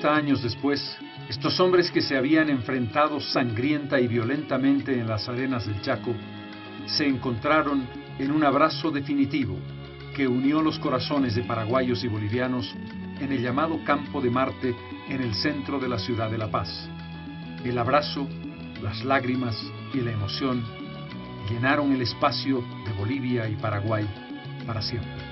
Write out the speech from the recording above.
50 años después, estos hombres que se habían enfrentado sangrienta y violentamente en las arenas del Chaco, se encontraron en un abrazo definitivo que unió los corazones de paraguayos y bolivianos en el llamado Campo de Marte en el centro de la ciudad de La Paz. El abrazo, las lágrimas y la emoción llenaron el espacio de Bolivia y Paraguay para siempre.